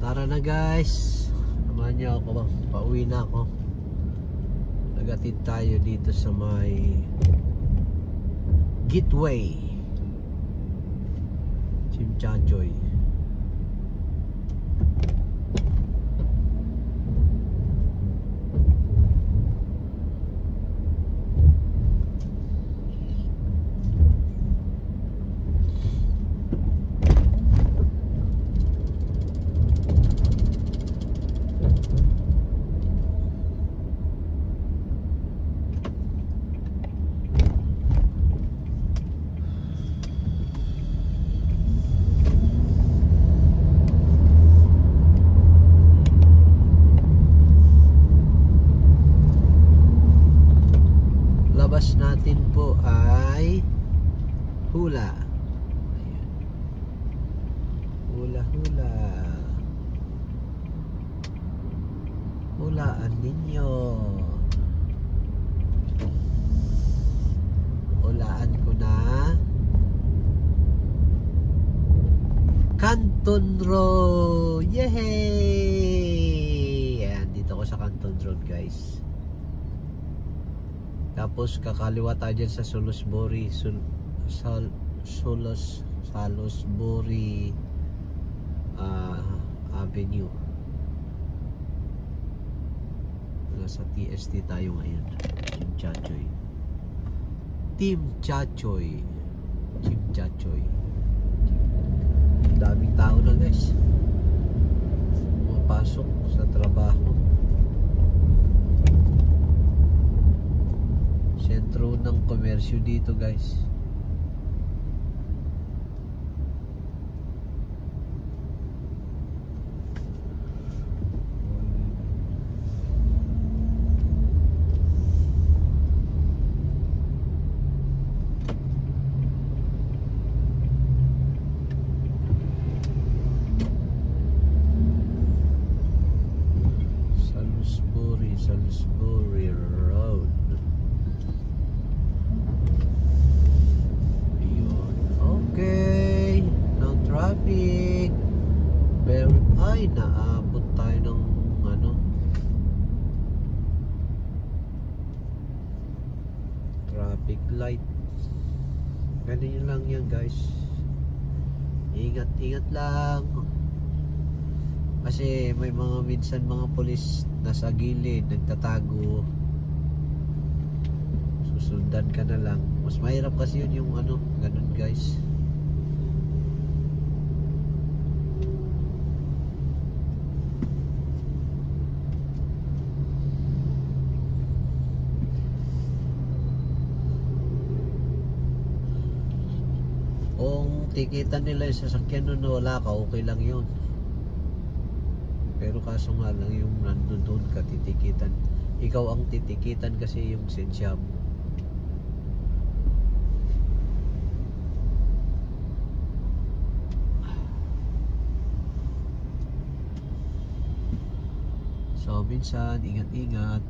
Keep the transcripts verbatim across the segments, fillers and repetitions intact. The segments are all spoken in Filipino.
Tara na guys, samahan niyo ako, pauwi na ako. Nagatid tayo dito sa may Gateway Chimchachoy. Labas natin po ay hula. Ayan. Hula hula. Hulaan ninyo. Hulaan ko na. Canton Road. Yay! Ayan, dito ko sa Canton Road guys. Tapos kakaliwa tayo dyan sa Salisbury Sul, Sal, Solos, Salisbury uh, Avenue. Nasa T S T tayo ngayon. Chimchachoy. Team Chachoy. Chimchachoy. Daming tao na guys. Pumapasok sa trabaho. Sentro ng komersyo dito guys. Salisbury, Salisbury Road. Okay, no traffic. Very, ay, naabot tayo ng ano, traffic light. Ganyan lang yan guys. Ingat, ingat lang. Kasi may mga minsan mga pulis nasa gilid, nagtatago. Susundan ka na lang. Mas mahirap kasi yun yung ano, ganun guys. Kung tikitan nila yung sasakyan nun na wala ka, okay lang yun. Pero kaso nga lang yung nandun doon ka titikitan. Ikaw ang titikitan kasi yung sensya mo. So minsan ingat-ingat.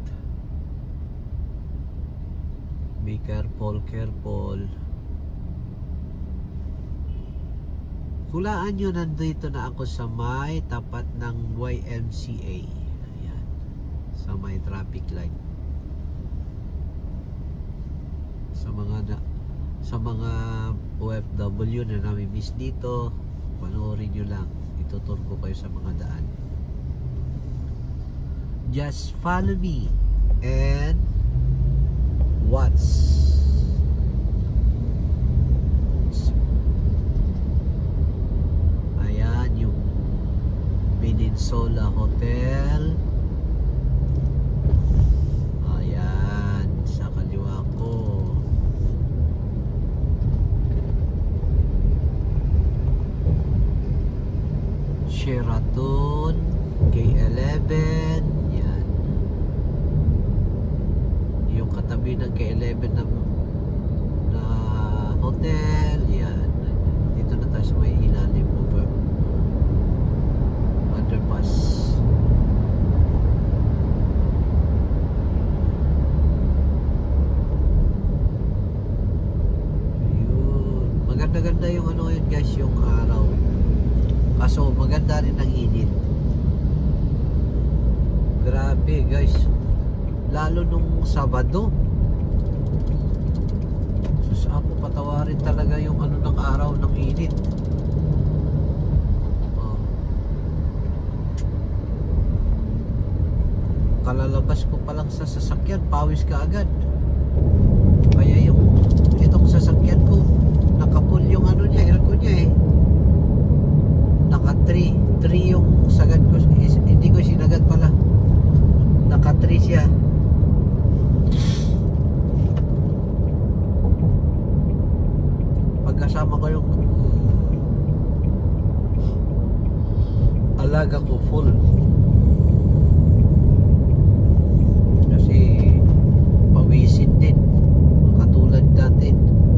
Be careful, careful. Hulaan nyo, nandito na ako sa may tapat ng Y M C A. Ayan. Sa may traffic light. Sa mga na, sa mga O F W na nami-miss dito, panoorin nyo lang. Ituturo ko kayo sa mga daan. Just follow me and watch. Ayan yung Peninsula Hotel. Ayan sa kaliwa ko. Sheraton K eleven. Yan yung katabi ng K eleven na, na hotel. Yan, dito na tayo sa may ilalim over underpass. Ayun, maganda-ganda yung ano ngayon guys, yung araw. Kaso maganda rin ang init. Grabe guys, lalo nung Sabado. Sus, ako patawarin talaga yung ano ng araw ng init. Oh. Kalalabas ko pa lang sa sasakyan, pawis ka agad. Kaya yung itong sasakyan ko, naka-full yung ano niya, aircon niya eh. Naka three, three yung sagad ko, is, hindi ko sinagad pala. Naka three siya. Pagkasama ko yung alaga ko full. Kasi pawisin din, katulad natin.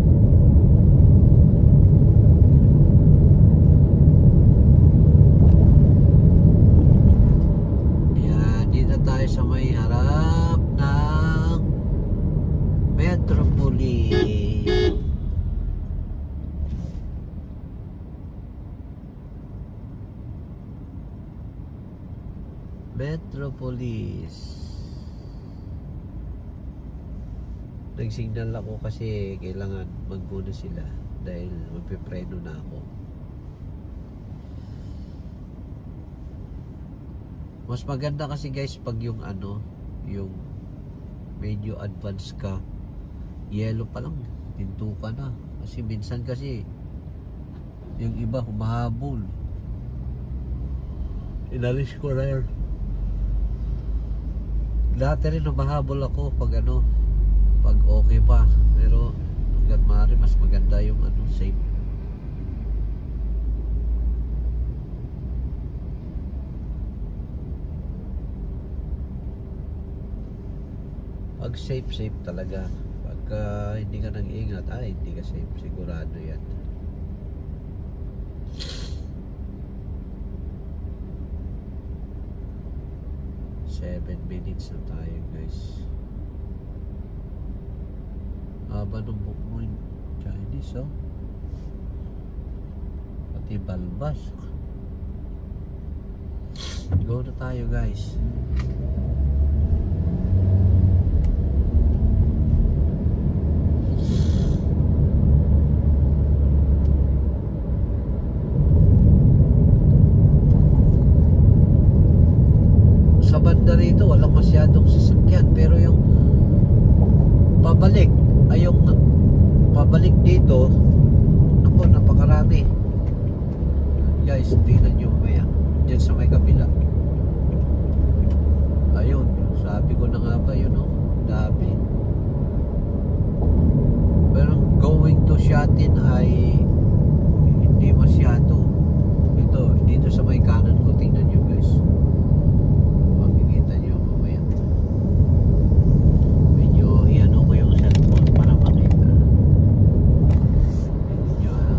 Yan, dito tayo sa may harap ng Metropolis. Metropolis. Nagsignal ako kasi kailangan magmuna sila dahil magpipreno na ako. Mas maganda kasi guys pag yung ano, yung medyo advance ka, yellow pa lang, pinto ka na. Kasi minsan kasi yung iba humahabol. Inalis ko na yun. Dati rin humahabol ako pag ano, pag okay pa, pero hanggang maaari mas maganda yung ano, safe. Pag safe, safe talaga. Pagka hindi ka nang ingat, ay hindi ka safe, sigurado yan. seven minutes na tayo guys. Haba ng book mo yung Chinese, oh. Pati balbas. Go na tayo guys. Sa banda rito walang masyadong sasakyan, pero yung pabalik ay yung pabalik dito, naku, napakarami guys. Tingnan nyo maya dyan sa may kabila. Ayun, sabi ko na nga ba yun, oh, dami. Pero going to Shatin ay hindi masyado. Ito, dito sa may kanan ko, tingnan nyo guys. Makikita nyo mamaya. Medyo iano ko yung cellphone para makita. Medyo ano.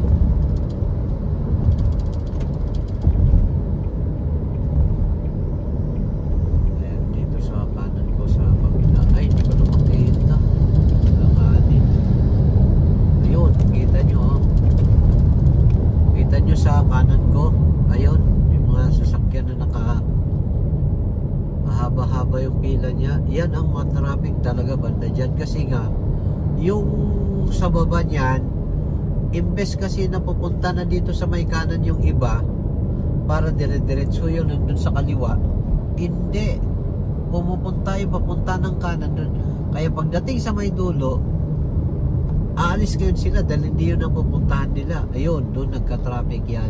Ayan, dito sa kanan ko sa pamila. Ay, hindi ko na makita. Langanin. Ayun, kita nyo, oh. Kita nyo sa kanan ko. Ayun, yung mga sasakyan na naka mahaba-haba yung pila niya. Yan ang mga traffic talaga banda dyan. Kasi nga, yung sa baba niyan, imbes kasi na pupunta na dito sa may kanan yung iba, para dire-diretso yun nandun sa kaliwa. Hindi. Pumupunta yung papunta ng kanan dun. Kaya pagdating sa may dulo, aalis ngayon sila dahil hindi yun ang pupuntahan nila. Ayun, doon nagka-traffic yan.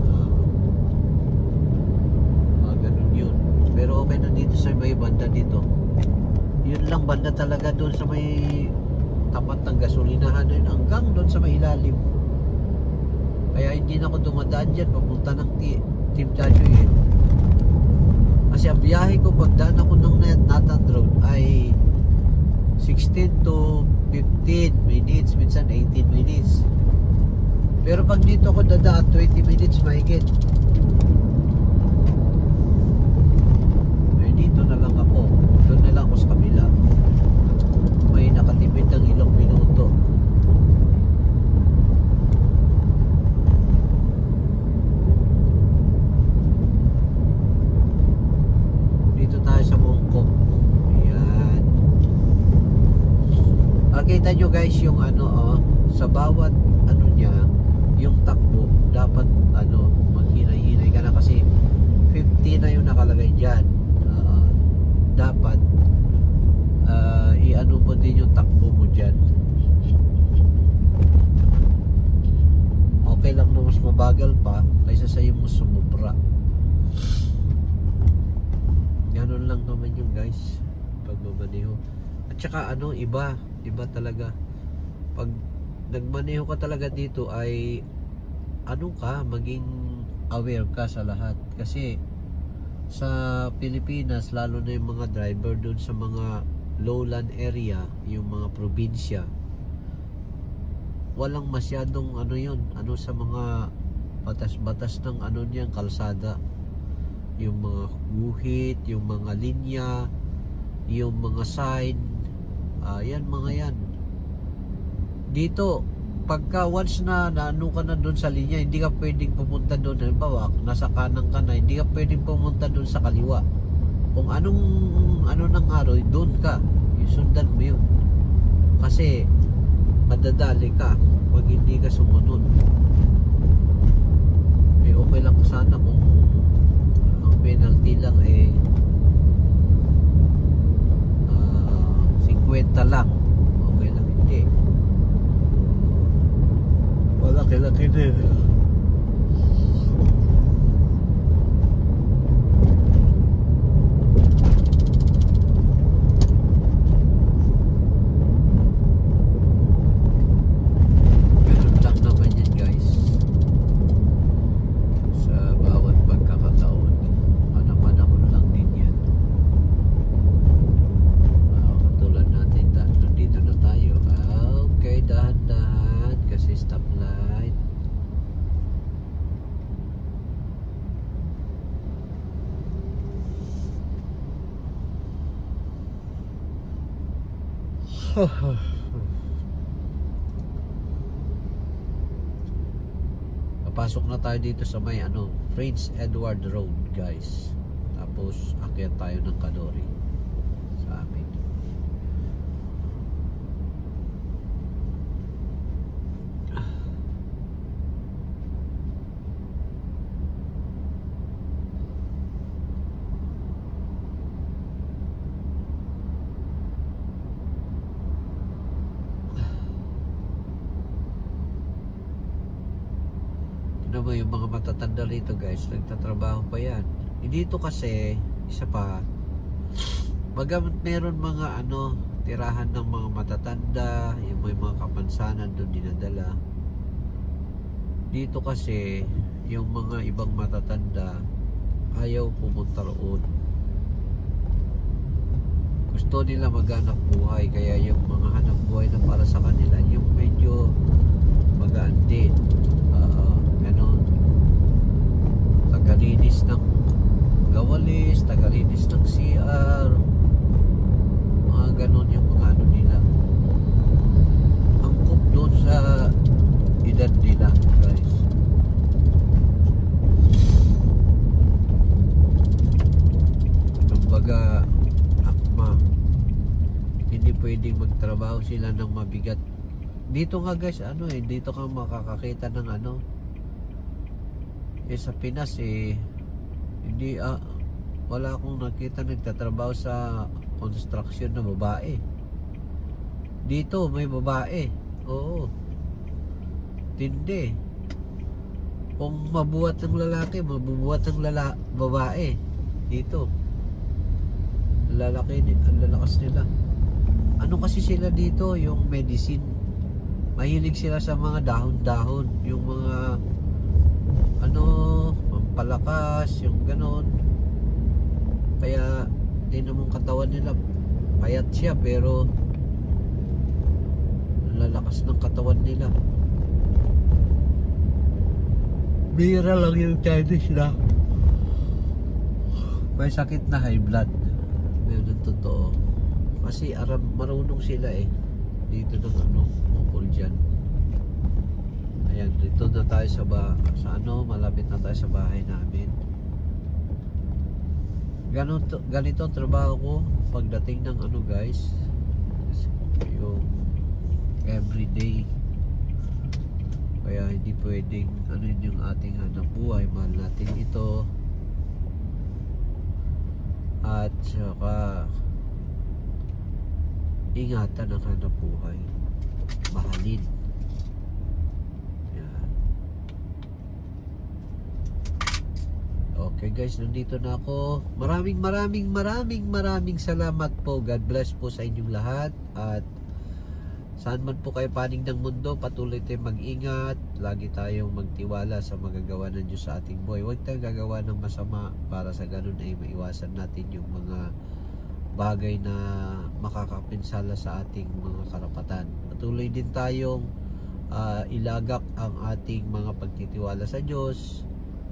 Ah, ganun yun. Pero okay na dito sa may banda dito. Yun lang banda talaga doon sa may tapat ng gasolinahan na yun, hanggang doon sa may ilalim. Kaya hindi na ako dumadaan dyan papunta ng Team Chachoy eh. Kasi ang biyahe ko pagdaan ako ng Nathan Road ay sixteen to fifteen minutes, minsan eighteen minutes. Pero pag dito ako dadaan, twenty minutes mahigit. Eh dito na lang ako. Doon na lang ako sa kabila. May nakatipid ng ilang minuto. Dito tayo sa Mongkok. nyo guys yung ano, oh, sa bawat ano niya, yung takbo dapat ano maghinay-hinay ka na kasi fifty na yung nakalagay dyan. Uh, dapat uh, i-ano mo din yung takbo mo dyan. Okay lang na mas mabagal pa kaysa sa'yo mo sumubra. Ganon lang naman yung guys pagmamaneho. At saka ano, iba iba talaga pag nagmaneho ka talaga dito ay ano ka, maging aware ka sa lahat. Kasi sa Pilipinas, lalo na yung mga driver doon sa mga lowland area, yung mga probinsya, walang masyadong ano yun, ano sa mga batas-batas ng ano niyan, kalsada, yung mga guhit, yung mga linya, yung mga sign, uh, yan mga yan. Dito pagka once na naano ka na doon sa linya, hindi ka pwedeng pumunta doon. Halimbawa, nasa kanan ka na, hindi ka pwedeng pumunta doon sa kaliwa. Kung anong ano ng araw, doon ka, isundan mo yun, kasi madadali ka pag hindi ka sumunod. Eh okay lang sana kung ang penalty lang eh uh, fifty lang, okay lang. Hindi, malaki-laki din. Papasok na tayo dito sa may ano, Prince Edward Road guys. Tapos akyat tayo ng Kadori sa amin. Ano mo yung mga matatanda rito guys, nagtatrabaho pa yan. Dito kasi isa pa, bagamit meron mga ano, tirahan ng mga matatanda, yung may mga kapansanan doon dinadala. Dito kasi yung mga ibang matatanda ayaw pumunta roon, gusto nila maghanap buhay, kaya yung mga hanap buhay na para sa kanila yung medyo magaan din. Uh, ganon, tagalinis ng gawalis, tagalinis ng C R, mga ganon yung mga ano nila, angkop doon sa edad nila guys. Kumbaga akma, hindi pwedeng magtrabaho sila ng mabigat. Dito nga guys, ano eh, dito ka makakakita ng ano, eh sa Pinas eh, hindi ah, wala akong nakita nagtatrabaho sa construction na babae. Dito may babae, oo, tindi. Kung mabuhat ng lalaki, mabubuhat ng lala babae. Dito lalaki, ang lalakas nila. Ano kasi sila dito, yung medicine, mahilig sila sa mga dahon-dahon, yung mga ano, pampalakas, yung ganon. Kaya din namang katawan nila, payat siya pero lalakas ng katawan nila. Bira lang yung Chinese na may sakit na high blood. Meron totoo. Kasi aram, marunong sila eh. Dito ng ano, ukol dyan. Ayan, dito na tayo sa ba, sa ano, malapit na tayo sa bahay namin. Ganito, ganito ang trabaho ko pagdating ng ano guys, yung every day. Kaya hindi pwedeng ano yun yung ating hanap buhay. Mahal natin ito. At saka ingatan ang hanap buhay. Mahalin. Yan. Okay guys, nandito na ako. Maraming maraming maraming maraming salamat po. God bless po sa inyong lahat. At saan man po kayo panig ng mundo, patuloy tayong mag-ingat. Lagi tayong magtiwala sa magagawa ng Diyos sa ating buhay. Huwag tayong gagawa ng masama para sa ganun ay maiwasan natin yung mga bagay na makakapinsala sa ating mga karapatan. Patuloy din tayong uh, ilagak ang ating mga pagtitiwala sa Diyos.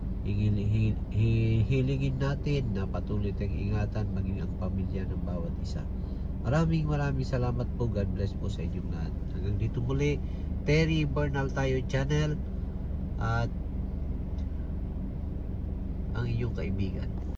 Hilingin natin na patuloy tayong ingatan maging ang pamilya ng bawat isa. Maraming maraming salamat po. God bless po sa inyong lahat. Hanggang dito muli, Terry Bernal tayo channel at ang inyong kaibigan.